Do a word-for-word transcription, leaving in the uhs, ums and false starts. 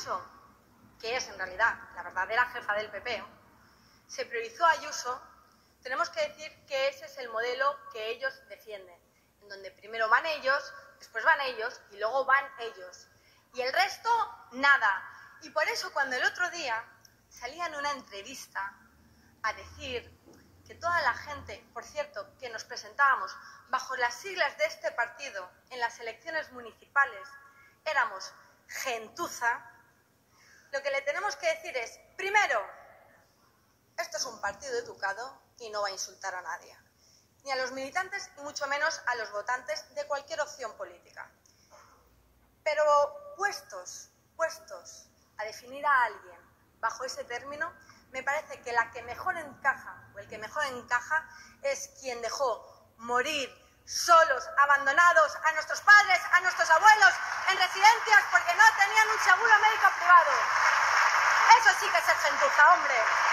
Ayuso, que es en realidad la verdadera jefa del P P, se priorizó a Ayuso, tenemos que decir que ese es el modelo que ellos defienden, en donde primero van ellos, después van ellos y luego van ellos. Y el resto, nada. Y por eso cuando el otro día salía en una entrevista a decir que toda la gente, por cierto, que nos presentábamos bajo las siglas de este partido en las elecciones municipales, éramos gentuza, lo que le tenemos que decir es, primero, esto es un partido educado y no va a insultar a nadie, ni a los militantes y mucho menos a los votantes de cualquier opción política. Pero puestos, puestos a definir a alguien bajo ese término, me parece que la que mejor encaja, o el que mejor encaja, es quien dejó morir solos, abandonados, a nuestros padres, a nuestros abuelos, en residencias porque no tenían un seguro médico privado. Eso sí que es ser gentuza, hombre.